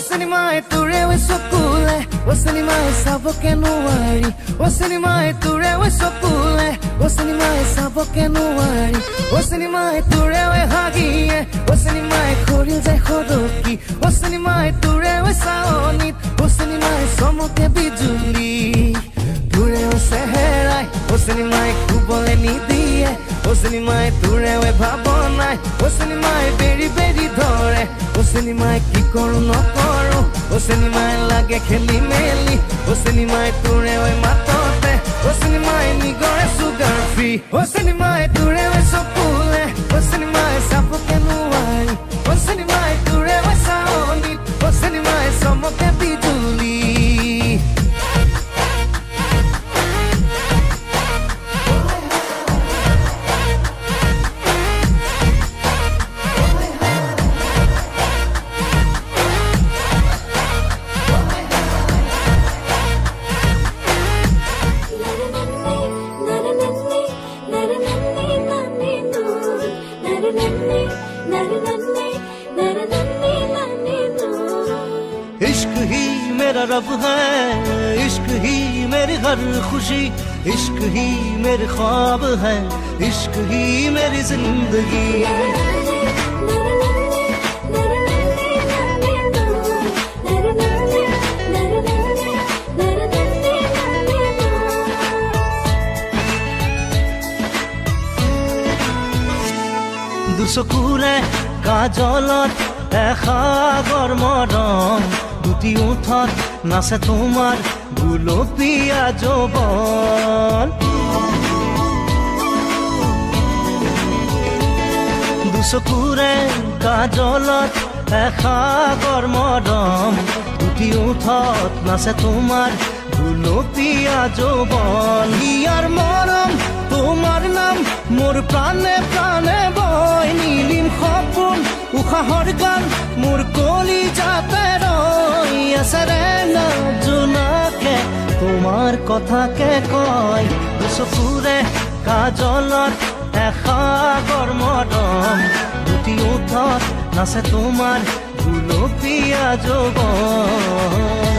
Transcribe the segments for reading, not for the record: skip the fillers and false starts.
চিনেমাই তোৰে চকুলে চিনেমাই চাবকে নোৱাৰি চিনেমাই তোৰে চকুলে চিনেমাই চাবকে নোৱাৰি চিনেমাই তোৰে হাগিয়ে চিনেমাই খৰিল যায় সৰকি চিনেমাই তোৰে চাৱনিত চিনেমাই চমকে বিজুলি তোৰে চেহেৰাই চিনেমাই শুবলে নিদিয়ে চিনেমাই তোৰে ভাৱনাই চিনেমাই বেৰি বেৰি ধৰে চিনেমাই কি কৰো নকৰো চিনেমাই লাগে খেলি মেলি চিনেমাই তোৰে মাততে চিনেমাই নিগৰে চুগাৰ ফ্ৰী চিনেমাই তোৰে চকুলে চিনেমাই চাবকে নোৱাৰি চিনেমাই তোৰে চাৱনিত চিনেমাই চমকে বিজুলি इश्क ही मेरा रब है इश्क ही मेरी हर खुशी इश्क ही मेरे ख्वाब है इश्क ही मेरी जिंदगी দুচকুৰে কাজলত এসাগৰ মৰম দুটি ওঠত নাচে তোমাৰ গুলপীয়া যৌৱন দুচকুৰে কাজলত এসাগৰ মৰম দুটি ওঠত নাচে তোমাৰ গুলপীয়া যৌৱন ইয়াৰ মৰম তোমাৰ নাম মোৰ প্ৰাণে প্ৰাণে বয় নীলিম সপোন উশাহৰ গান মোৰ কলিজাতে ৰৈ আছে ৰেঙা জোনাকে তোমাৰ কথাকে কয় দুচকুৰে কাজলত এসাগৰ মৰম দুটি ওঠত নাচে তোমাৰ গুলপীয়া যৌৱন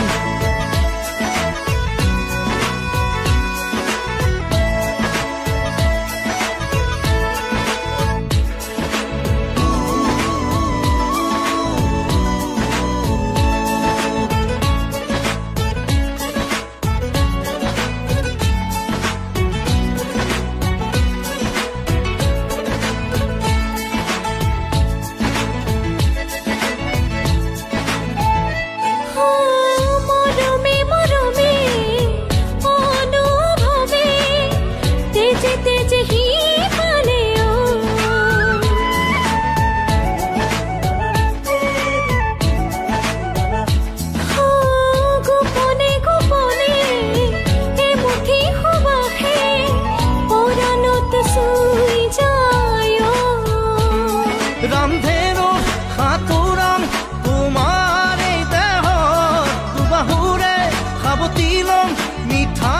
ৰামধেনু সাঁতোৰাম তোমাৰ এই দেহত দুবাহুৰে সাৱটি লম মিঠা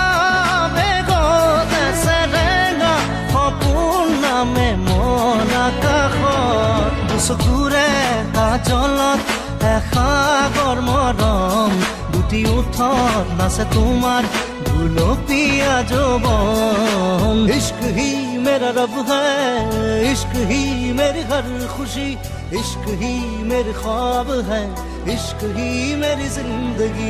বেগত আছে ৰেঙা সপোন নামে মন আকাশত দুচকুৰে কাজলত এসাগৰ মৰম দুটি ওঠত নাচে তোমাৰ গুলপীয়া যৌৱন इश्क ही मेरा रब है इश्क ही मेरी हर खुशी इश्क ही मेरे ख्वाब है इश्क ही मेरी जिंदगी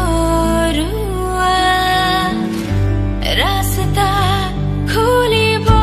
रास्ता खोले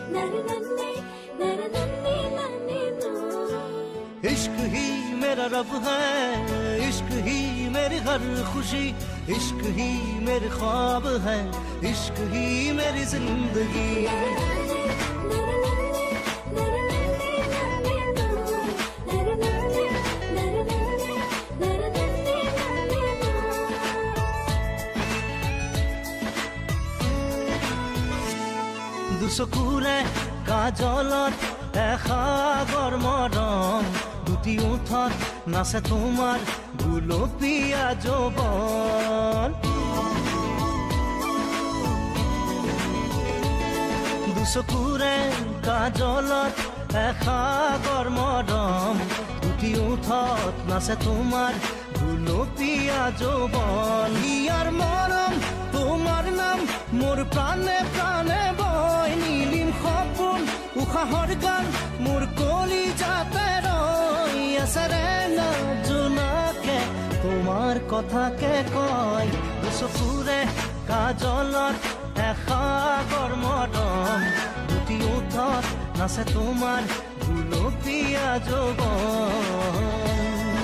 इश्क ही मेरा रब है, इश्क ही मेरी हर खुशी, इश्क ही मेरे ख्वाब है, इश्क ही मेरी जिंदगी। দুচকুৰে কাজলত এসাগৰ মৰম, দুটি ওঠত নাচে তোমাৰ গুলপীয়া যৌৱন। দুচকুৰে কাজলত এসাগৰ মৰম, দুটি ওঠত নাচে তোমাৰ গুলপীয়া যৌৱন। ইয়াৰ মৰম তোমাৰ নাম মোৰ প্ৰাণে প্ৰাণে বয়, নীলিম সপোন উশাহৰ গান মোৰ কলিজাতে ৰৈ আছে ৰে জোনাকে তোমাৰ কথাকে কয়। দুচকুৰে কাজলত এসাগৰ মৰম, দুটি ওঠত নাচে তোমাৰ গুলপীয়া যৌৱন।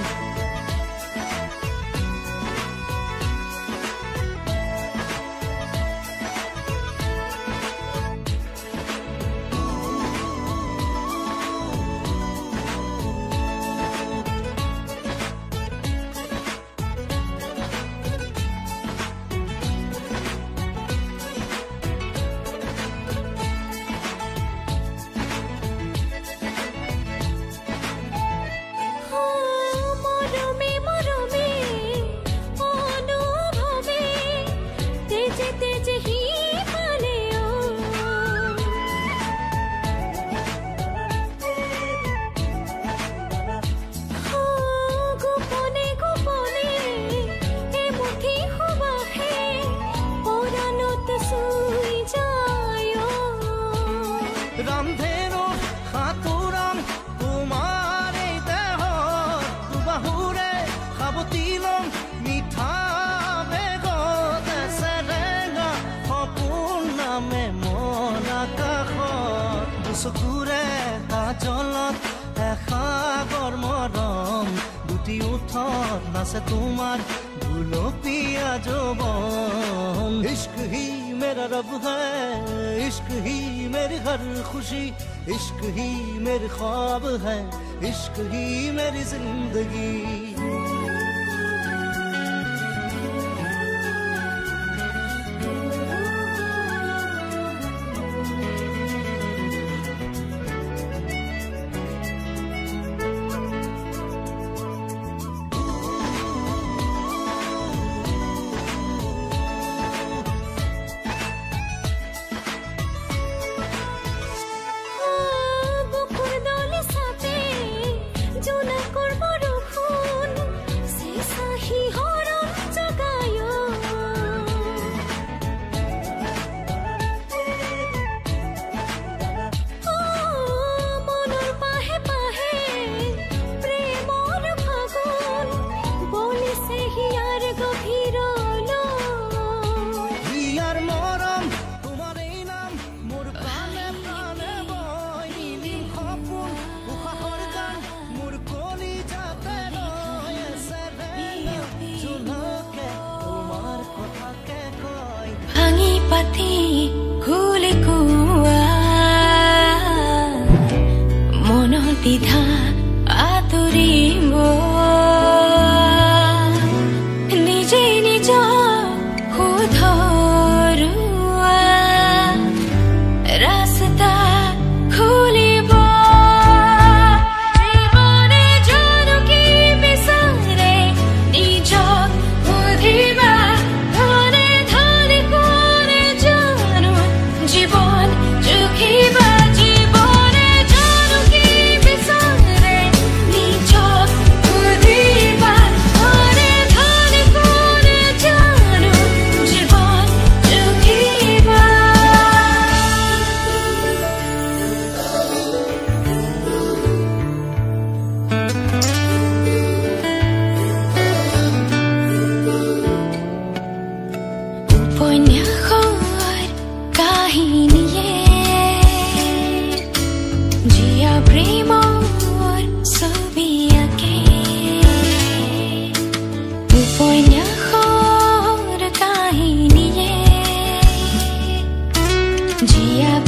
ৰান্ধেৰো সাঁতোৰাম তোমাৰ এই দেহত, দুবাহুৰে সাৱটি ল'ম মিঠা বেগত, চেৰেঙা সপোন নামে মন আকাশত। দুচকুৰে কাজলত এসাগৰ মৰম, দুটি ওঠত নাচে তোমাৰ গুলপীয়া যৌৱন। इश्क ही मेरा रब है, इश्क ही मेरी हर खुशी, इश्क ही मेरे ख्वाब है, इश्क ही मेरी जिंदगी। जिया